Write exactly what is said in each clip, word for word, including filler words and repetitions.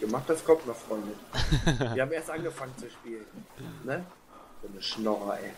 gemacht, das kommt noch, Freunde. Wir haben erst angefangen zu spielen. Ne? So eine Schnorrer, ey.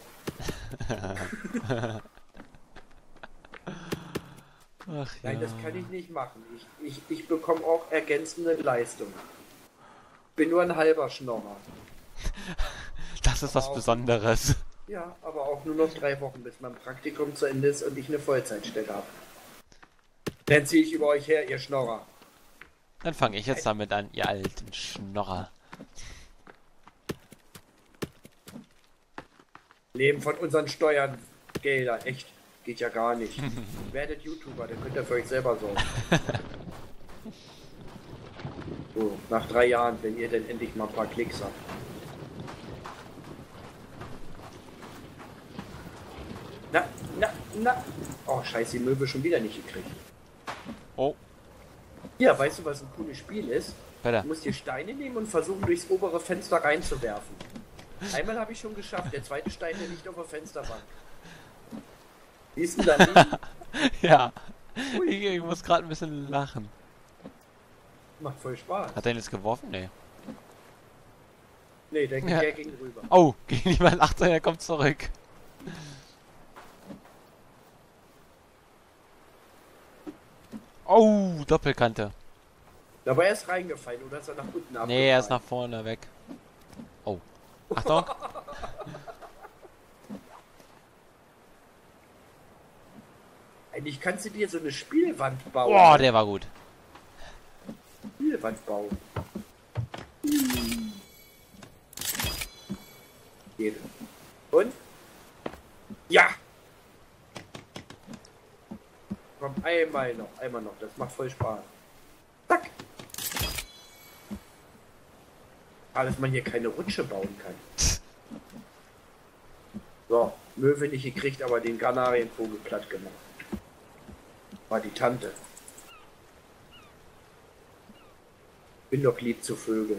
Ach, Nein, ja. das kann ich nicht machen. Ich, ich, ich bekomme auch ergänzende Leistungen. Bin nur ein halber Schnorrer. Das ist was Besonderes. Ja, aber auch nur noch drei Wochen, bis mein Praktikum zu Ende ist und ich eine Vollzeitstelle habe. Dann ziehe ich über euch her, ihr Schnorrer. Dann fange ich jetzt damit an, ihr alten Schnorrer. Leben von unseren Steuern, Gelder, echt, geht ja gar nicht. Werdet YouTuber, dann könnt ihr für euch selber sorgen. So, nach drei Jahren, wenn ihr denn endlich mal ein paar Klicks habt. Na, na, na. Oh, scheiße, die Möbel schon wieder nicht gekriegt. Oh, Ja, weißt du, was ein cooles Spiel ist? Peter. Du musst dir Steine nehmen und versuchen, durchs obere Fenster reinzuwerfen. Einmal habe ich schon geschafft, der zweite Stein, der liegt auf der Fensterbank. Wie ist denn da liegen? Ja, ich, ich muss gerade ein bisschen lachen. Macht voll Spaß. Hat er ihn jetzt geworfen? Nee. Nee, der, Ja. der ging rüber. Oh, gegen jemand. Achtung, er kommt zurück. Oh, Doppelkante. Da war er erst reingefallen oder ist er nach unten abgefallen? Nee, er ist nach vorne weg. Oh. Achtung. Eigentlich kannst du dir so eine Spielwand bauen. Boah, der war gut. Spielwand bauen. Geht. Und? Ja! Komm, einmal noch, einmal noch. Das macht voll Spaß. Zack! Ah, dass man hier keine Rutsche bauen kann. So, Möwe nicht gekriegt, aber den Kanarienvogel platt gemacht. War die Tante. Bin doch lieb zu Vögeln.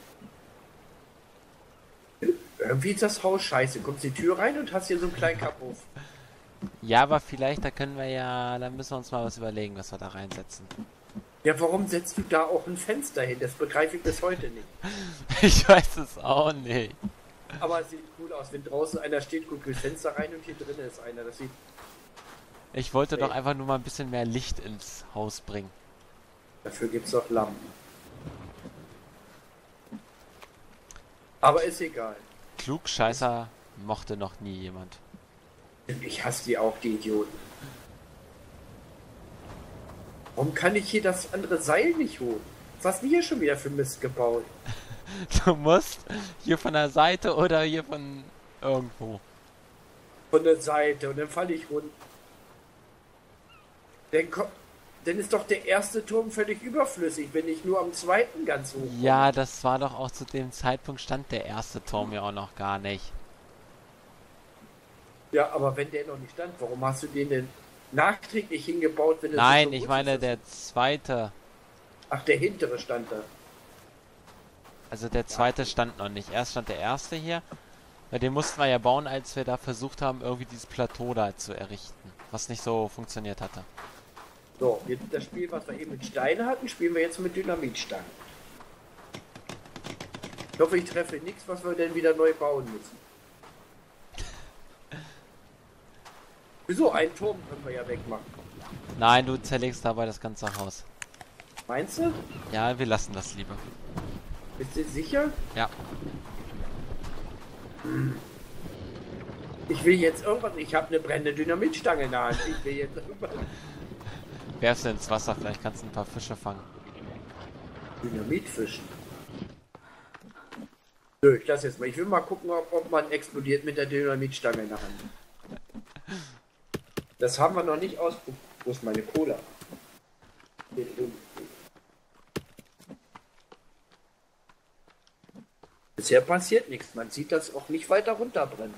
Irgendwie ist das Haus scheiße. Kommst die Tür rein und hast hier so einen kleinen Kapuff. Ja, aber vielleicht, da können wir ja, da müssen wir uns mal was überlegen, was wir da reinsetzen. Ja, warum setzt du da auch ein Fenster hin? Das begreife ich bis heute nicht. Ich weiß es auch nicht. Aber es sieht cool aus. Wenn draußen einer steht, guckt durchs Fenster rein und hier drinnen ist einer. Das sieht... Ich wollte Nee. doch einfach nur mal ein bisschen mehr Licht ins Haus bringen. Dafür gibt's doch Lampen. Aber ist egal. Klugscheißer mochte noch nie jemand. Ich hasse die auch, die Idioten. Warum kann ich hier das andere Seil nicht holen? Was hast du hier schon wieder für Mist gebaut? Du musst hier von der Seite oder hier von irgendwo. Von der Seite und dann falle ich runter. Dann, kommt, dann ist doch der erste Turm völlig überflüssig, wenn ich nur am zweiten ganz hoch komme. Ja, das war doch auch zu dem Zeitpunkt stand der erste Turm ja auch noch gar nicht. Ja, aber wenn der noch nicht stand, warum hast du den denn nachträglich hingebaut, wenn es Nein, so ich gut meine ist? der zweite. Ach, der hintere stand da. Also der zweite stand noch nicht. Erst stand der erste hier. Bei dem mussten wir ja bauen, als wir da versucht haben, irgendwie dieses Plateau da zu errichten. Was nicht so funktioniert hatte. So, jetzt das Spiel, was wir eben mit Steinen hatten, spielen wir jetzt mit Dynamitstangen. Ich hoffe, ich treffe nichts, was wir denn wieder neu bauen müssen. Wieso? Einen Turm können wir ja wegmachen. Nein, du zerlegst dabei das ganze Haus. Meinst du? Ja, wir lassen das lieber. Bist du sicher? Ja. Ich will jetzt irgendwas. Ich habe eine brennende Dynamitstange in der Hand. Ich will jetzt irgendwas. Werfst du ins Wasser, vielleicht kannst du ein paar Fische fangen. Dynamitfischen. Nö, ich lass jetzt mal. Ich will mal gucken, ob, ob man explodiert mit der Dynamitstange in der Hand. Das haben wir noch nicht ausprobiert. Wo ist meine Cola? Hier drüben. Bisher passiert nichts. Man sieht das auch nicht weiter runterbrennen.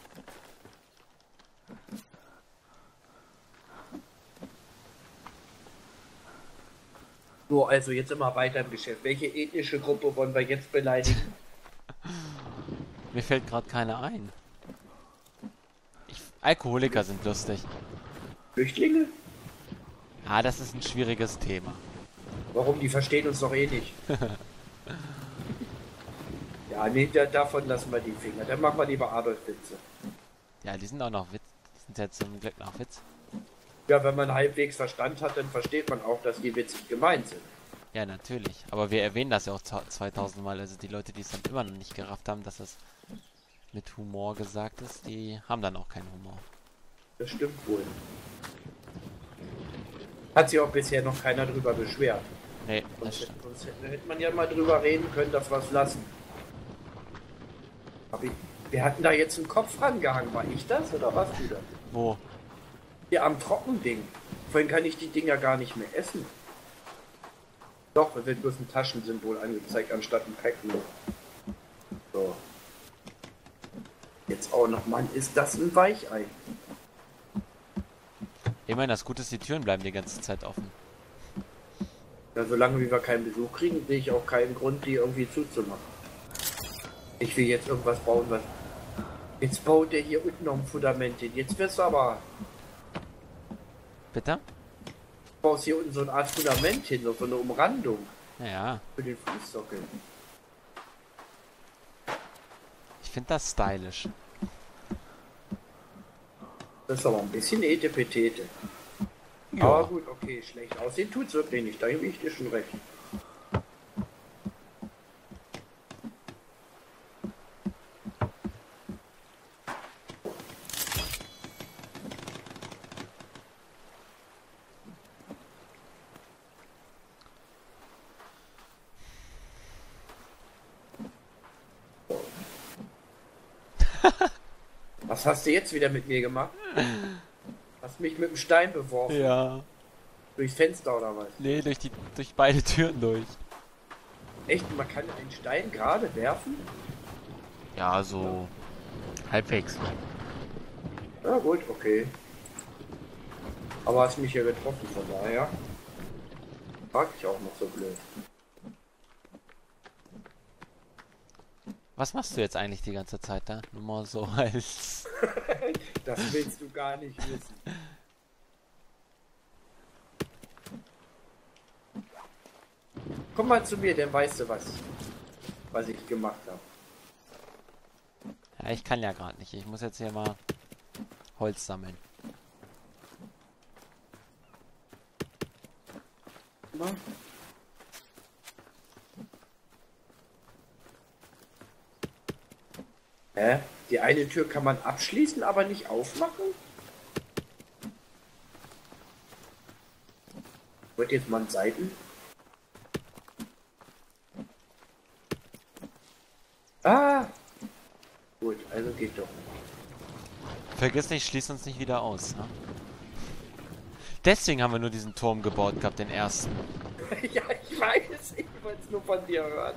So, also jetzt immer weiter im Geschäft. Welche ethnische Gruppe wollen wir jetzt beleidigen? Mir fällt gerade keine ein. Ich, Alkoholiker sind lustig. Flüchtlinge? Ja, das ist ein schwieriges Thema. Warum? Die verstehen uns doch eh nicht. Ja, nee, da, davon lassen wir die Finger. Dann machen wir lieber Adolf-Witze. Ja, die sind auch noch Witz. Die sind jetzt zum Glück noch Witz. Ja, wenn man halbwegs Verstand hat, dann versteht man auch, dass die witzig gemeint sind. Ja, natürlich. Aber wir erwähnen das ja auch zweitausend Mal. Also die Leute, die es dann immer noch nicht gerafft haben, dass es mit Humor gesagt ist, die haben dann auch keinen Humor. Das stimmt wohl. Hat sich auch bisher noch keiner drüber beschwert. Nee, das Sonst, stimmt. sonst hätte, hätte man ja mal drüber reden können, dass wir es lassen. Aber ich, wir hatten da jetzt einen Kopf rangehangen. War ich das oder was du das? Wo? Ja, am Trockending. Vorhin kann ich die Dinger gar nicht mehr essen. Doch, es wird bloß ein Taschensymbol angezeigt, anstatt ein Packen. So. Jetzt auch noch, Mann, ist das ein Weichei? Ich meine, das Gute ist, die Türen bleiben die ganze Zeit offen. Ja, solange wie wir keinen Besuch kriegen, sehe ich auch keinen Grund, die irgendwie zuzumachen. Ich will jetzt irgendwas bauen, was... Jetzt baut der hier unten noch ein Fundament hin. Jetzt wirst du aber... Bitte? Du baust hier unten so eine Art Fundament hin, so eine Umrandung. Ja, Für den Fußsockel. ich finde das stylisch. Das ist aber ein bisschen Etepetete. Ja. Aber gut, okay, schlecht aussehen tut's wirklich nicht, da gebe ich dir schon recht. Was hast du jetzt wieder mit mir gemacht? Hast mich mit dem Stein beworfen? Ja. Durchs Fenster oder was? Nee, durch die durch beide Türen durch. Echt? Man kann einen Stein gerade werfen? Ja, so halbwegs. Ja gut, okay. Aber hast mich ja getroffen, von daher. Frag ich auch noch so blöd. Was machst du jetzt eigentlich die ganze Zeit da? Nur mal so als... Das willst du gar nicht wissen. Komm mal zu mir, dann weißt du was, was ich gemacht habe. Ja, ich kann ja gerade nicht. Ich muss jetzt hier mal Holz sammeln. Mal. Hä? Die eine Tür kann man abschließen, aber nicht aufmachen? Wird jetzt mal ein Seiten? Ah! Gut, also geht doch. Vergiss nicht, schließ uns nicht wieder aus. Ne? Deswegen haben wir nur diesen Turm gebaut gehabt, den ersten. Ja, ich weiß, ich wollte es nur von dir hören.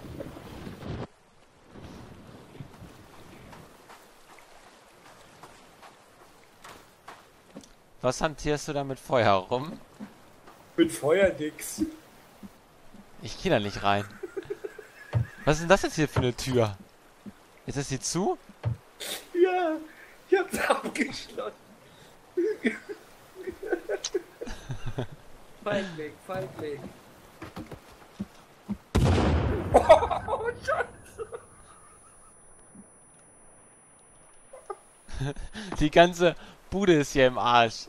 Was hantierst du da mit Feuer rum? Mit Feuer nix. Ich geh da nicht rein. Was ist denn das jetzt hier für eine Tür? Ist das hier zu? Ja, ich hab's abgeschlossen. Feindlich, feindlich. Oh, Scheiße. Die ganze Bude ist hier im Arsch.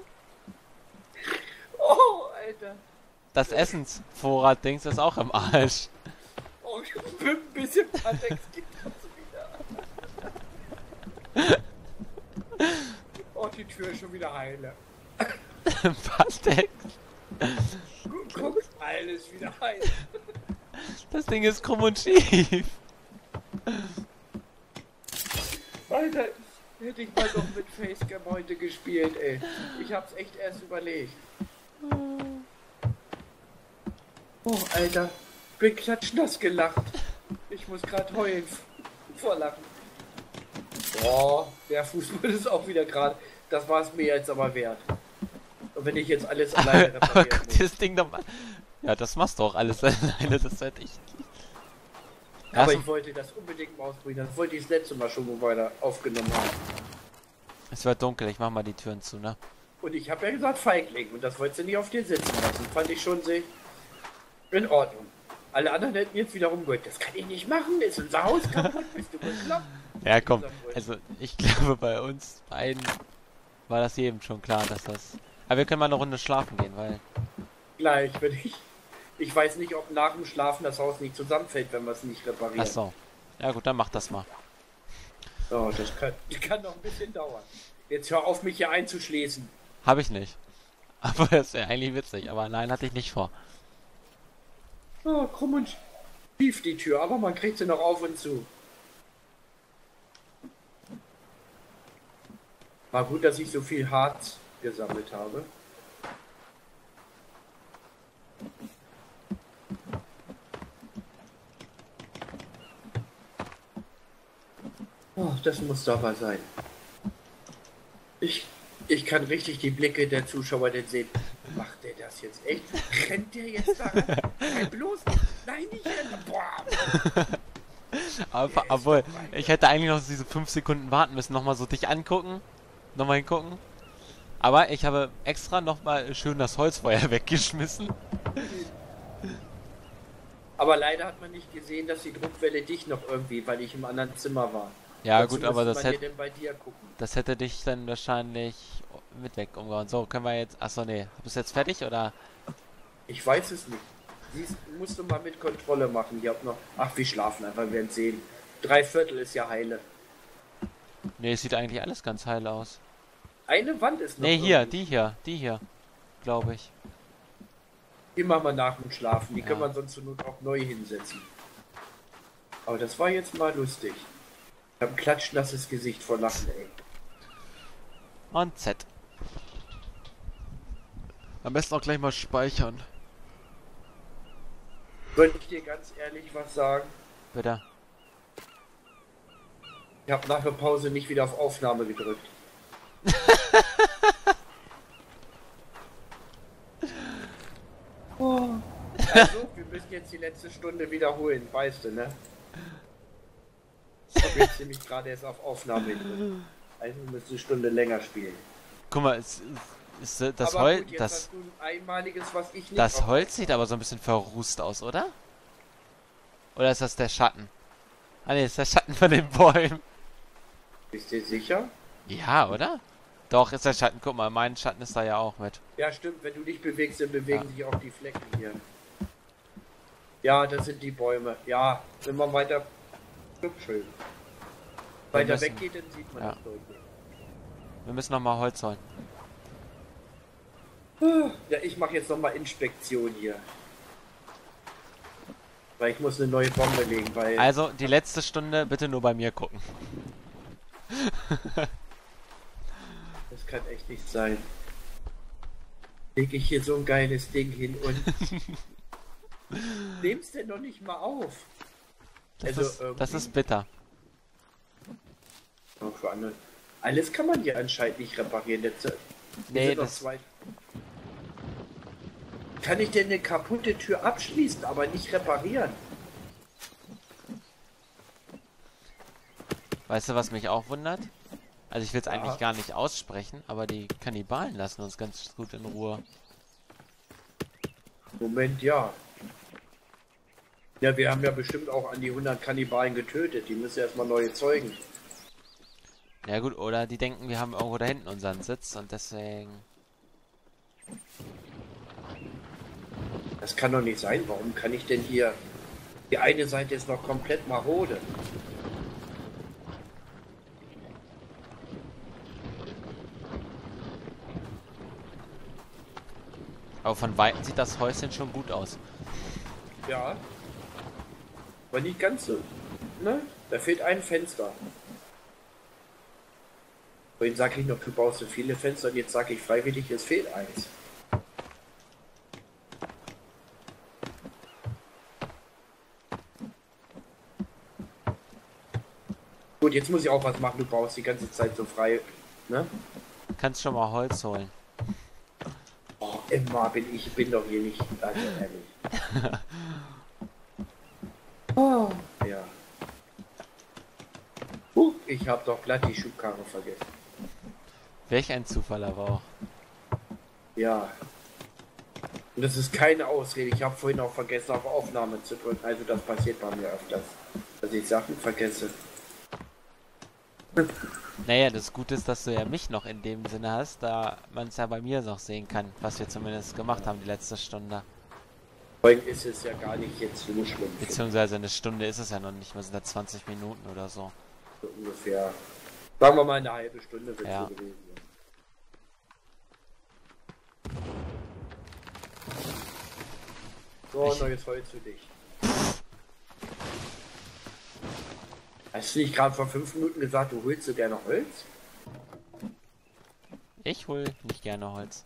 Oh, Alter. Das Essensvorrat-Dings ist auch im Arsch. Oh, ich bin ein bisschen Patex geht das wieder. Oh, die Tür ist schon wieder heile. Patex. Guck, alles wieder heile. Das Ding ist krumm und schief. Alter, hätte ich mal doch mit Facecam heute gespielt, ey. Ich hab's echt erst überlegt. Oh, Alter. Bin klatschnass gelacht. Ich muss gerade heulen vor Lachen. Boah, der Fußball ist auch wieder gerade. Das war es mir jetzt aber wert. Und wenn ich jetzt alles alleine Aber reparieren guck muss. dir das Ding doch mal. Ja, das machst du auch alles alleine. Das ist halt echt. Aber Erst- ich wollte das unbedingt mal ausprobieren. Das wollte ich das letzte Mal schon, wo wir da aufgenommen haben. Es wird dunkel, ich mach mal die Türen zu, ne? Und ich habe ja gesagt Feigling. Und das wolltest du nicht auf dir sitzen lassen. Fand ich schon sehr in Ordnung. Alle anderen hätten jetzt wieder rumgehört. Das kann ich nicht machen, ist unser Haus kaputt, bist du bekloppt? Ja, komm. Also, ich glaube, bei uns beiden war das jedem schon klar, dass das... Aber wir können mal eine Runde schlafen gehen, weil... Gleich, wenn ich... Ich weiß nicht, ob nach dem Schlafen das Haus nicht zusammenfällt, wenn wir es nicht reparieren. Ach so. Ja gut, dann mach das mal. Oh, das kann, kann noch ein bisschen dauern. Jetzt hör auf, mich hier einzuschließen. Habe ich nicht. Aber das wäre eigentlich witzig. Aber nein, hatte ich nicht vor. Oh, krumm und schief die Tür, aber man kriegt sie noch auf und zu. War gut, dass ich so viel Harz gesammelt habe. Oh, das muss doch mal sein. Ich, ich kann richtig die Blicke der Zuschauer denn sehen. Macht der das jetzt echt? Rennt der jetzt da rein? Nein, bloß nicht. Nein, nicht rennen. Boah. Aber, obwohl, ich hätte eigentlich noch diese fünf Sekunden warten müssen. Nochmal so dich angucken. Nochmal hingucken. Aber ich habe extra nochmal schön das Holzfeuer weggeschmissen. Aber leider hat man nicht gesehen, dass die Druckwelle dich noch irgendwie, weil ich im anderen Zimmer war. Ja Dazu gut, aber müsste das man hätte... denn bei dir gucken. Das hätte dich dann wahrscheinlich mit weg umgehauen. So, können wir jetzt... Achso, nee. Bist du jetzt fertig, oder? Ich weiß es nicht. Siehst, musst du mal mit Kontrolle machen. Ich hab noch... Ach, wir schlafen einfach, wir werden sehen. Drei Viertel ist ja heile. Nee, es sieht eigentlich alles ganz heil aus. Eine Wand ist noch... Nee, hier, irgendwie. die hier. Die hier. Glaube ich. Die machen wir nach dem Schlafen. Die Ja. können wir sonst zur Not auch neu hinsetzen. Aber das war jetzt mal lustig. Ich habe ein klatschnasses Gesicht vor Lachen, ey. Und Z. Am besten auch gleich mal speichern. Soll ich dir ganz ehrlich was sagen? Bitte. Ich habe nach der Pause nicht wieder auf Aufnahme gedrückt. Oh. Also, wir müssen jetzt die letzte Stunde wiederholen, weißt du, ne? Ich habe jetzt nämlich gerade erst auf Aufnahme gedrückt. Also wir müssen eine Stunde länger spielen. Guck mal, es, es, es, das Aber Holz... gut, jetzt Das, hast du ein einmaliges, was ich nicht das auf- Holz sieht aber so ein bisschen verrußt aus, oder? Oder ist das der Schatten? Ah ne, ist der Schatten von den Bäumen. Bist du sicher? Ja, oder? Doch, ist der Schatten. Guck mal, mein Schatten ist da ja auch mit. Ja, stimmt. Wenn du dich bewegst, dann bewegen Ja. sich auch die Flecken hier. Ja, das sind die Bäume. Ja, wenn man weiter... Schön. Weiter müssen- weggeht, dann sieht man ja. das deutlich. Wir müssen nochmal Holz holen. Ja, ich mache jetzt nochmal Inspektion hier. Weil ich muss eine neue Bombe legen, weil... Also, die letzte Stunde bitte nur bei mir gucken. Das kann echt nicht sein. Lege ich hier so ein geiles Ding hin und... Nehm's denn noch nicht mal auf. Das, Also, ist, das irgendwie- ist bitter. Auch für andere. Alles kann man hier anscheinend nicht reparieren. Jetzt, äh, hier Nee, sind noch das- zwei. Kann ich denn eine kaputte Tür abschließen, aber nicht reparieren? Weißt du, was mich auch wundert? Also ich will es Ja. eigentlich gar nicht aussprechen, aber die Kannibalen lassen uns ganz gut in Ruhe. Moment, ja. Ja, wir haben ja bestimmt auch an die hundert Kannibalen getötet. Die müssen erstmal neue zeugen. Ja gut, oder die denken, wir haben irgendwo da hinten unseren Sitz und deswegen... Das kann doch nicht sein. Warum kann ich denn hier... Die eine Seite ist noch komplett marode. Aber von Weitem sieht das Häuschen schon gut aus. Ja. Aber nicht ganz so. Ne? Da fehlt ein Fenster. Vorhin sage ich noch, du baust so viele Fenster und jetzt sage ich freiwillig, es fehlt eins. Gut, jetzt muss ich auch was machen, du brauchst die ganze Zeit so frei. Ne? Kannst schon mal Holz holen. Oh, immer bin ich bin doch hier nicht. Also ehrlich. Oh, ja. Uh, ich habe doch glatt die Schubkarre vergessen. Welch ein Zufall aber auch. Ja. Und das ist keine Ausrede. Ich habe vorhin auch vergessen, auf Aufnahme zu drücken. Also das passiert bei mir öfters, dass ich Sachen vergesse. Naja, das Gute ist, dass du ja mich noch in dem Sinne hast, da man es ja bei mir noch sehen kann, was wir zumindest gemacht haben die letzte Stunde. Vorhin ist es ja gar nicht jetzt so schlimm. Beziehungsweise eine Stunde ist es ja noch nicht, wir sind da zwanzig Minuten oder so. So ungefähr. Sagen wir mal eine halbe Stunde wird Ja. so gewesen sein. So, Ich- neues Holz für dich. Hast du nicht gerade vor fünf Minuten gesagt, du holst so gerne Holz? Ich hol nicht gerne Holz.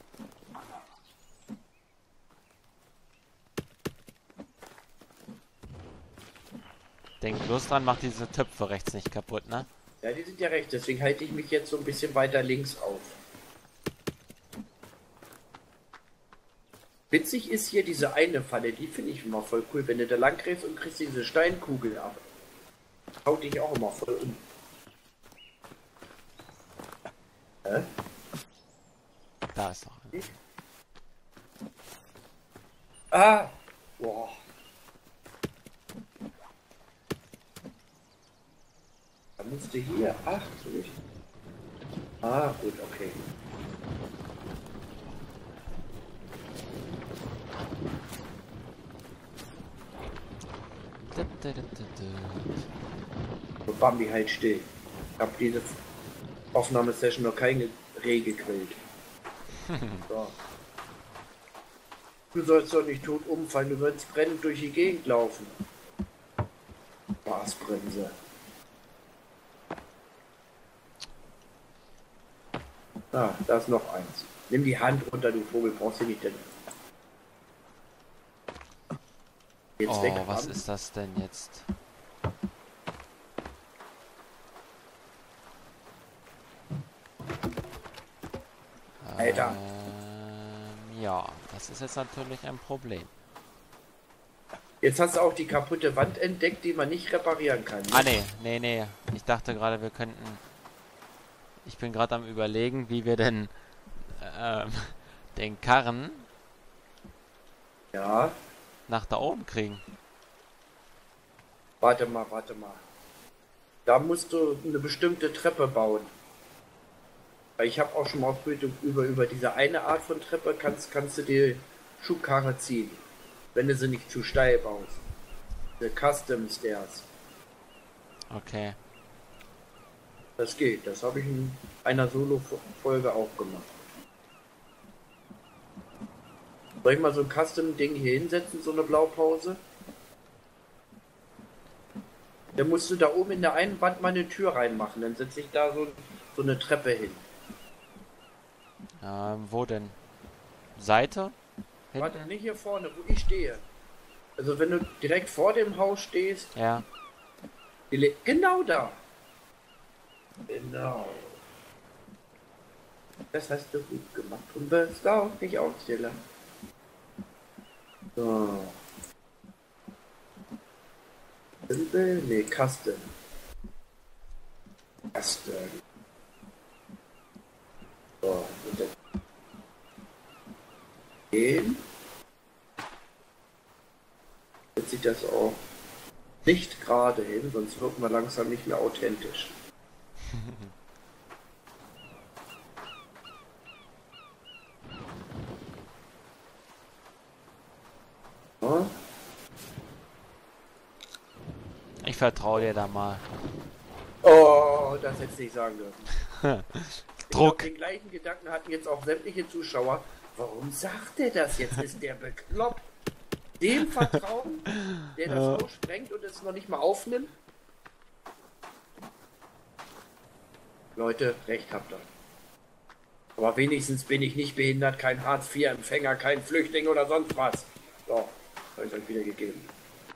Denk bloß dran, mach diese Töpfe rechts nicht kaputt, ne? Ja, die sind ja recht, deswegen halte ich mich jetzt so ein bisschen weiter links auf. Witzig ist hier diese eine Falle, die finde ich immer voll cool, wenn du da lang kriegst und kriegst diese Steinkugel ab. Haut dich auch immer voll um. Hä? Da ist noch eine. Ah! Boah. Da musste hier. Ach, so nicht. Ah, gut, okay. Da, da, da, da, da. So, Bambi, halt still. Ich habe diese Aufnahmesession noch keine Reh gegrillt. So. Du sollst doch nicht tot umfallen, du wirst brennend durch die Gegend laufen. Gasbremse. Ah, da ist noch eins. Nimm die Hand runter, du Vogel, brauchst du nicht denn. Jetzt Oh, weg. was Bambi. ist das denn jetzt? Alter. Ähm, ja, das ist jetzt natürlich ein Problem. Jetzt hast du auch die kaputte Wand entdeckt, die man nicht reparieren kann. Ne? Ah, nee, nee, nee. Ich dachte gerade, wir könnten... Ich bin gerade am Überlegen, wie wir denn ähm, den Karren Ja, nach da oben kriegen. warte mal, warte mal. Da musst du eine bestimmte Treppe bauen. Weil ich habe auch schon mal ausprobiert, über, über diese eine Art von Treppe kannst, kannst du die Schubkarre ziehen. Wenn du sie nicht zu steil baust. The Custom Stairs. Okay. Das geht. Das habe ich in einer Solo-Folge auch gemacht. Soll ich mal so ein Custom-Ding hier hinsetzen, so eine Blaupause? Dann musst du da oben in der einen Wand mal eine Tür reinmachen. Dann setze ich da so, so eine Treppe hin. Ähm, wo denn? Seite? Warte, Hinten? nicht hier vorne, wo ich stehe. Also wenn du direkt vor dem Haus stehst, Ja. die Le- genau da. Genau. Das hast du gut gemacht und wirst auch nicht aufstellen. So. Simple, nee, Custom. Custom. So, und dann gehen. Jetzt sieht das auch nicht gerade hin, sonst wird man langsam nicht mehr authentisch. So. Ich vertraue dir da mal. Oh, das hätte ich nicht sagen dürfen. Ich Druck. glaub, den gleichen Gedanken hatten jetzt auch sämtliche Zuschauer. Warum sagt er das jetzt? Ist der bekloppt? Dem Vertrauen, der das Ja. Haus sprengt und es noch nicht mal aufnimmt? Leute, recht habt ihr. Aber wenigstens bin ich nicht behindert, kein Hartz vier Empfänger, kein Flüchtling oder sonst was. So, habe ich euch wieder gegeben.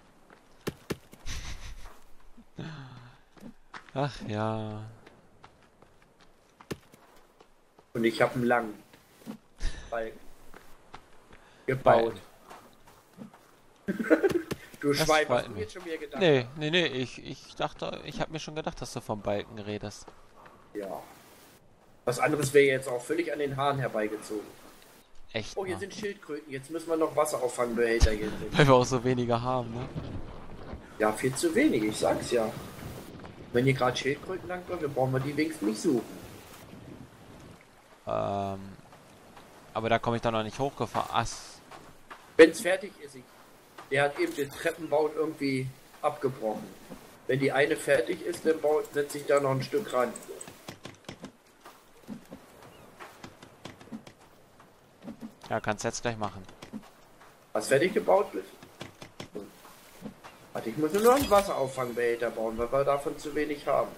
Ach ja. Und ich habe einen langen Balken gebaut. Du Das Schwein, freut hast du mich. jetzt schon wieder gedacht? Nee, nee, nee, ich, ich dachte, ich habe mir schon gedacht, dass du vom Balken redest. Ja. Was anderes wäre jetzt auch völlig an den Haaren herbeigezogen. Echt Oh, hier mal. sind Schildkröten. Jetzt müssen wir noch Wasserauffangbehälter hier drin. Weil wir auch so weniger haben, ne? Ja, viel zu wenig, ich sag's ja. Wenn hier gerade Schildkröten langkommen, dann brauchen wir die wenigstens nicht suchen. Ähm, aber da komme ich doch noch nicht hochgefahren. Ach, Wenn es fertig ist, ich, der hat eben den Treppenbau irgendwie abgebrochen. Wenn die eine fertig ist, dann setze ich da noch ein Stück ran. ja, kannst jetzt gleich machen. Was fertig gebaut ist? Warte, ich muss nur noch einen Wasserauffangbehälter bauen, weil wir davon zu wenig haben.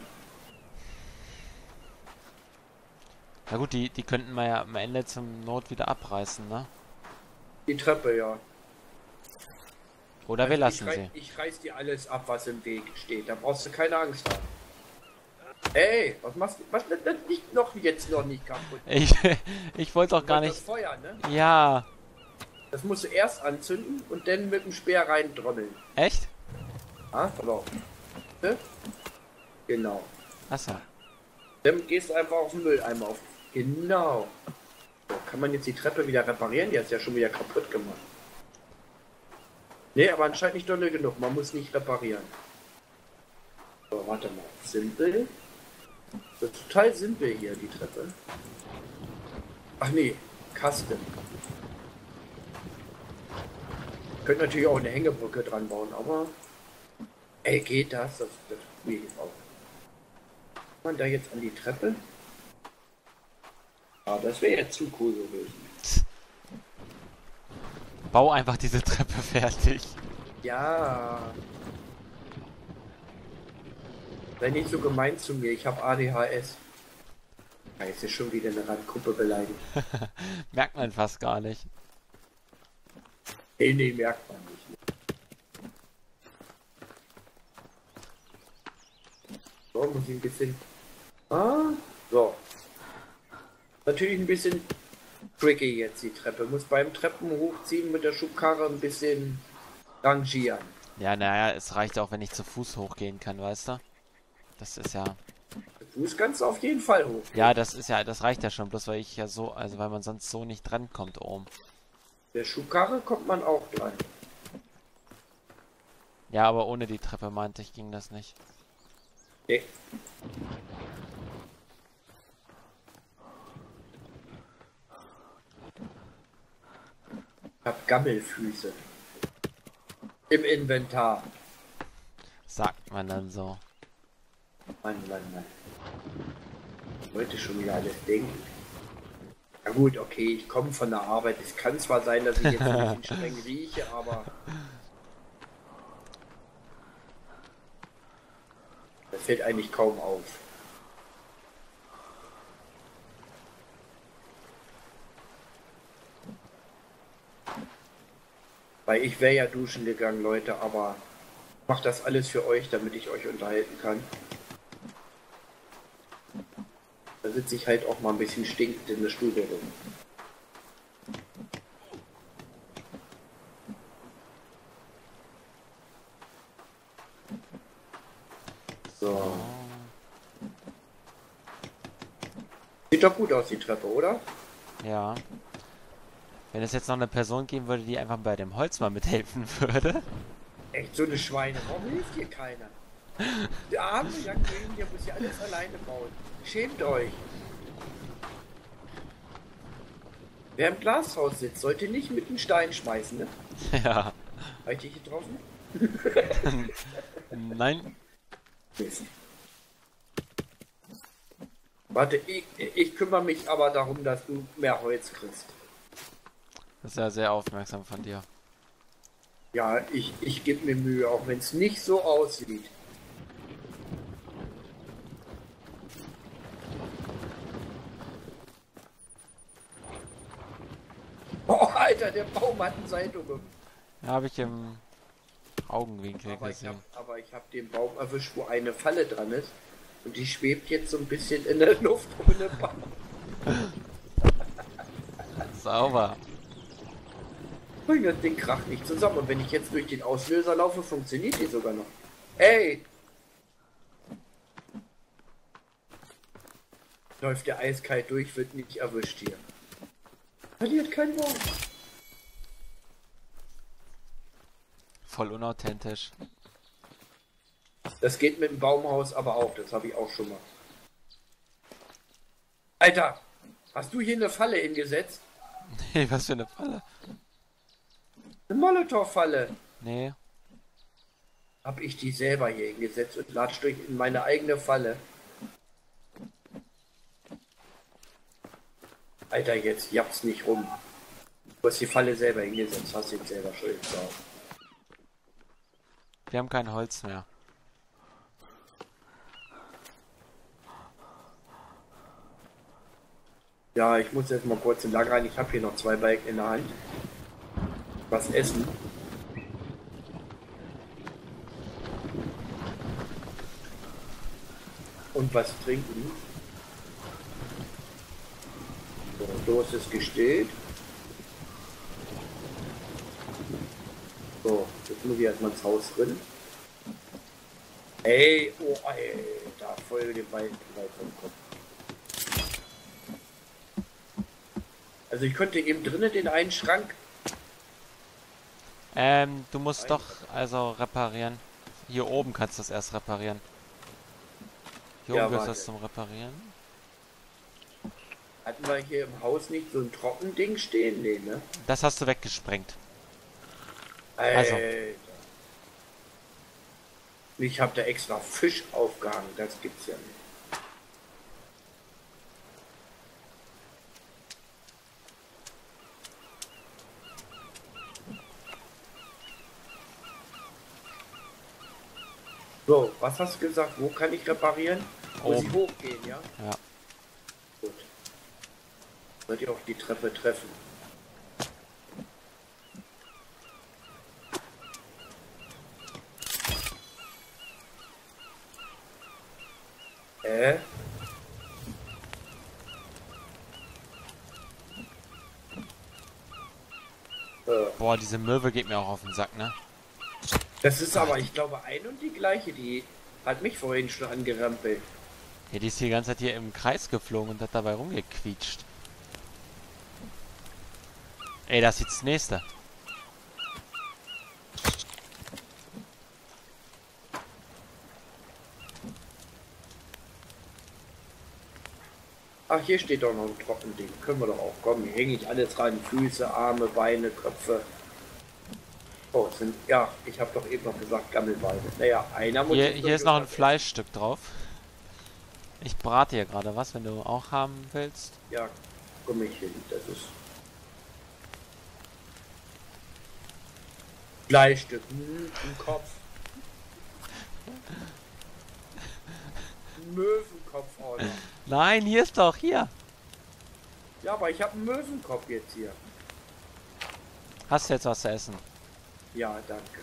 Na gut, die, die könnten wir ja am Ende zum Not wieder abreißen, ne? Die Treppe, ja. Oder wir Also ich lassen rei- sie. Ich reiß dir alles ab, was im Weg steht. Da brauchst du keine Angst haben. Ey, was machst du? Was das liegt noch jetzt noch nicht kaputt? Ich, ich wollte doch Du gar wolltest nicht... Das Feuer, ne? Ja, Das musst du erst anzünden und dann mit dem Speer reindrommeln. echt? Ah, aber. Ne? Genau. Achso. Dann gehst du einfach auf den Mülleimer auf. Genau. So, kann man jetzt die Treppe wieder reparieren? Die hat ja schon wieder kaputt gemacht. Ne, aber anscheinend nicht dolle genug. Man muss nicht reparieren. So, warte mal. Simpel. Das ist total simpel hier, die Treppe. Ach nee, Custom. Könnt natürlich auch eine Hängebrücke dran bauen, aber... Ey, geht das? Das, das geht auch. Kann man da jetzt an die Treppe? Ah, das wäre jetzt zu cool gewesen. Bau einfach diese Treppe fertig. Ja. Sei nicht so gemein zu mir, ich habe A D H S. Ja, jetzt ist schon wieder eine Randgruppe beleidigt. Merkt man fast gar nicht. Nee, nee, merkt man nicht. So, muss ich ein bisschen... Ah, so. Natürlich ein bisschen tricky jetzt die Treppe. Muss beim Treppen hochziehen mit der Schubkarre ein bisschen rangieren. Ja, naja, es reicht auch, wenn ich zu Fuß hochgehen kann, weißt du? Das ist ja... Der Fuß kannst du auf jeden Fall hoch. Ja, das ist ja, das reicht ja schon, bloß weil ich ja so, also weil man sonst so nicht drankommt oben. Der Schubkarre kommt man auch dran. Ja, aber ohne die Treppe meinte ich, ging das nicht. Nee. Ich hab Gammelfüße. Im Inventar. Sagt man dann so. Mann, Mann, Mann. Ich wollte schon wieder alles denken. Na gut, okay, ich komme von der Arbeit. Es kann zwar sein, dass ich jetzt ein bisschen streng rieche, aber... Das fällt eigentlich kaum auf. Weil ich wäre ja duschen gegangen, Leute, aber ich mache das alles für euch, damit ich euch unterhalten kann. Da sitze ich halt auch mal ein bisschen stinkend in der Stube rum. So. Sieht doch gut aus, die Treppe, oder? Ja. Wenn es jetzt noch eine Person geben würde, die einfach bei dem Holz mal mithelfen würde. Echt so eine Schweine. Warum hilft hier keiner? Der arme Young Green, der muss ja alles alleine bauen. Schämt euch. Wer im Glashaus sitzt, sollte nicht mit einem Stein schmeißen, ne? Ja. Habe ich dich getroffen? Nein. Mist. Warte, ich, ich kümmere mich aber darum, dass du mehr Holz kriegst. Das ist ja sehr aufmerksam von dir. Ja, ich, ich gebe mir Mühe, auch wenn es nicht so aussieht. Oh, Alter, der Baum hat einen Salto gemacht. Ja, habe ich im Augenwinkel Aber ich gesehen. habe aber ich hab den Baum erwischt, wo eine Falle dran ist. Und die schwebt jetzt so ein bisschen in der Luft ohne Baum. Sauber. Und das Ding kracht nicht zusammen. Und wenn ich jetzt durch den Auslöser laufe, funktioniert die sogar noch. Ey! Läuft der eiskalt durch, wird nicht erwischt hier. Verliert kein Wort. Voll unauthentisch. Das geht mit dem Baumhaus aber auch, das habe ich auch schon mal. Alter, hast du hier eine Falle hingesetzt? Nee, was für eine Falle. Eine Molotow-Falle. Nee. Hab ich die selber hier hingesetzt und latscht durch in meine eigene Falle. Alter, jetzt japp's nicht rum. Du hast die Falle selber hingesetzt, hast ihn selber schuld drauf. Wir haben kein Holz mehr. Ja, ich muss jetzt mal kurz in Lager rein. Ich habe hier noch zwei Balken in der Hand. Was essen. Und was trinken. So, Durst ist gestillt. So, jetzt muss ich erstmal ins Haus drin. Ey, oh, ey, da voll den Balken weit vom Kopf. Also ich könnte eben drinnen den einen Schrank. Ähm, du musst doch also reparieren. Hier oben kannst du das erst reparieren. Hier Ja, oben wirst du warte. das zum Reparieren. Hatten wir hier im Haus nicht so ein Trockending stehen? Nee, ne? Das hast du weggesprengt. Alter. Also. Ich habe da extra Fisch aufgehangen, das gibt's ja nicht. So, was hast du gesagt? Wo kann ich reparieren? Muss ich Oben. hochgehen, ja? Ja. Gut. Sollt ihr auch die Treppe treffen? Äh? Äh, Boah, diese Möwe geht mir auch auf den Sack, ne? Das ist aber, ich glaube, ein und die gleiche, die hat mich vorhin schon angerampelt. Ja, die ist die ganze Zeit hier im Kreis geflogen und hat dabei rumgequietscht. Ey, das ist jetzt das nächste. Ach, hier steht doch noch ein Trockending. Können wir doch auch kommen. Hier hänge ich alles rein. Füße, Arme, Beine, Köpfe. Oh, es sind, ja, ich habe doch eben noch gesagt Gammelbeine. Naja, einer muss... Hier, jetzt hier ist noch ein durchaus Fleischstück drauf. Ich brate hier gerade was, wenn du auch haben willst. essen. Ja, Gummischen, das ist... Fleischstück, hm, ein Kopf. Ein Möwenkopf auch noch. Nein, hier ist doch, hier. Ja, aber ich habe einen Möwenkopf jetzt hier. Hast du jetzt was zu essen? Ja, danke.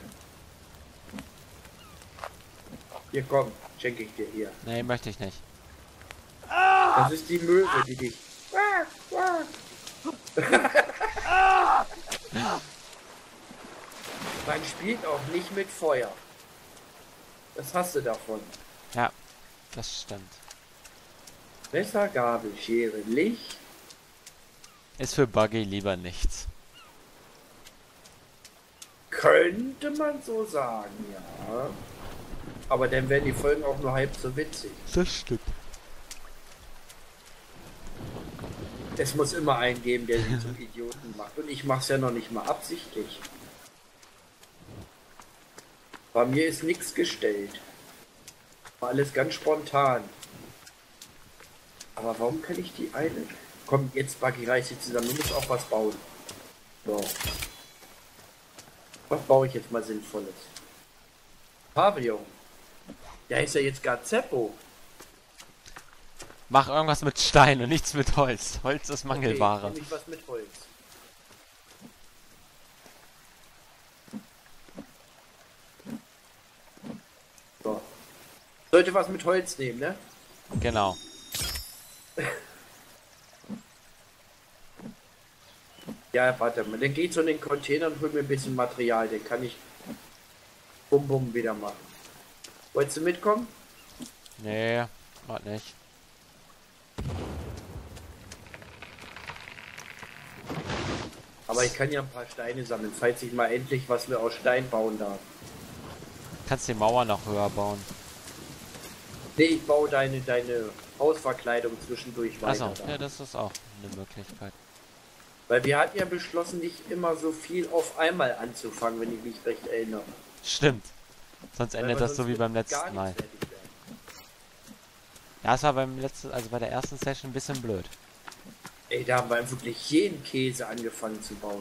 Hier, komm, schenke ich dir hier. Nee, möchte ich nicht. Das ist die Möwe, die dich... Man spielt auch nicht mit Feuer. Das hast du davon. Ja, das stimmt. Messer, Gabel, Schere, Licht. Ist für Buggy lieber nichts. Könnte man so sagen, ja. Aber dann werden die Folgen auch nur halb so witzig. Das stimmt. Es muss immer einen geben, der sich zum Idioten macht. Und ich mache es ja noch nicht mal absichtlich. Bei mir ist nichts gestellt. War alles ganz spontan. Aber warum kann ich die eine... Komm, jetzt Buggy, reiß sie zusammen. Du musst auch was bauen. So. Was baue ich jetzt mal Sinnvolles? Pavillon. Ja, ist ja jetzt gar Zeppo. Mach irgendwas mit Stein und nichts mit Holz. Holz ist Mangelware. Okay, ich was mit Holz. So. Sollte was mit Holz nehmen, ne? Genau. Ja, warte mal. Dann geht so in den Container und hol mir ein bisschen Material. Den kann ich bum bum wieder machen. Wolltest du mitkommen? Nee, warte nicht. Aber ich kann ja ein paar Steine sammeln, falls ich mal endlich was mir aus Stein bauen darf. Kannst die Mauer noch höher bauen. Nee, ich baue deine, deine Hausverkleidung zwischendurch weiter. Achso, da. ja, das ist auch eine Möglichkeit. Weil wir hatten ja beschlossen, nicht immer so viel auf einmal anzufangen, wenn ich mich recht erinnere. Stimmt. Sonst Weil endet wir das so sonst wie beim mit gar letzten Mal. nichts fertig werden. Ja, es war beim letzten, also bei der ersten Session ein bisschen blöd. Ey, da haben wir wirklich jeden Käse angefangen zu bauen.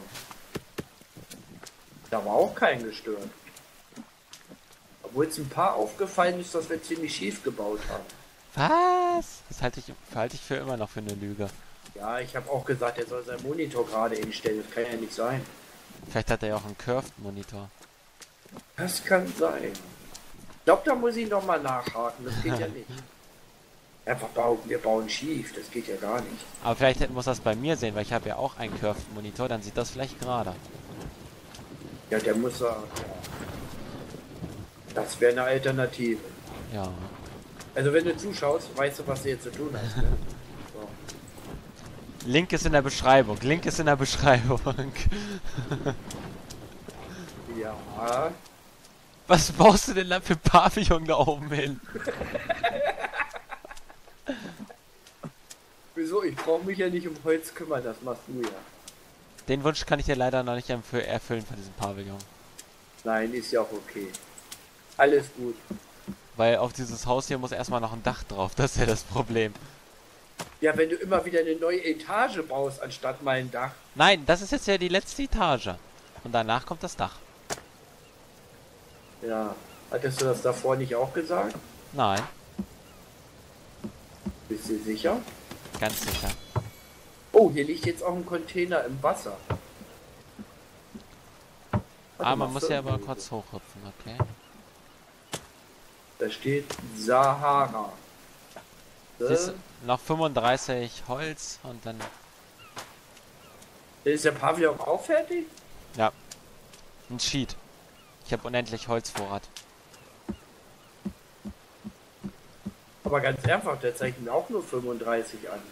Da war auch kein gestört. Obwohl es ein paar aufgefallen ist, dass wir ziemlich schief gebaut haben. Was? Das halte ich, halte ich für immer noch für eine Lüge. Ja, ich habe auch gesagt, er soll seinen Monitor gerade hinstellen. Das kann ja nicht sein. Vielleicht hat er ja auch einen Curved-Monitor. Das kann sein. Ich glaube, da muss ich noch mal nachhaken. Das geht ja nicht. Einfach bauen, wir bauen schief. Das geht ja gar nicht. Aber vielleicht muss das bei mir sehen, weil ich habe ja auch einen Curved-Monitor, dann sieht das vielleicht gerade. Ja, der muss ja. Das wäre eine Alternative. Ja. Also wenn du zuschaust, weißt du, was du jetzt zu tun hast. Ne? So. Link ist in der Beschreibung. Link ist in der Beschreibung. Ja. Was baust du denn da für Pavillon da oben hin? Wieso? Ich brauche mich ja nicht um Holz kümmern, das machst du ja. Den Wunsch kann ich dir leider noch nicht erfü- erfüllen von diesem Pavillon. Nein, ist ja auch okay. Alles gut. Weil auf dieses Haus hier muss erstmal noch ein Dach drauf. Das ist ja das Problem. Ja, wenn du immer wieder eine neue Etage baust, anstatt mal ein Dach. Nein, das ist jetzt ja die letzte Etage. Und danach kommt das Dach. Ja. Hattest du das davor nicht auch gesagt? Nein, Bist du sicher? ganz sicher. Oh, hier liegt jetzt auch ein Container im Wasser. Warte Ah, mal, man muss ja aber irgendwo. kurz hochhüpfen, okay? Da steht Sahara. Siehst du, noch fünfunddreißig Holz und dann... Ist der Pavillon auch fertig? Ja. Ein Sheet. Ich habe unendlich Holzvorrat. Aber ganz einfach, der zeigt mir auch nur fünfunddreißig an.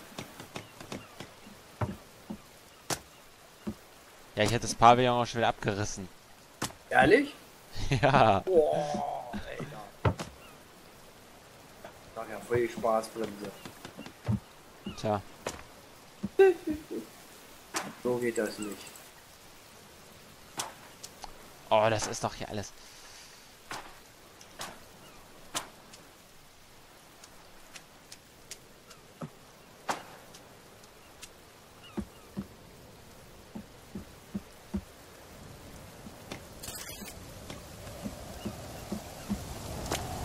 Ja, ich hätte das Pavillon auch schon wieder abgerissen. Ehrlich? Ja. Boah, Alter. Ach ja, voll die Spaßbremse. Tja. So geht das nicht. Oh, das ist doch hier alles...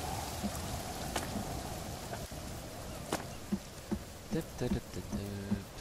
Dip, dip, dip, dip, dip.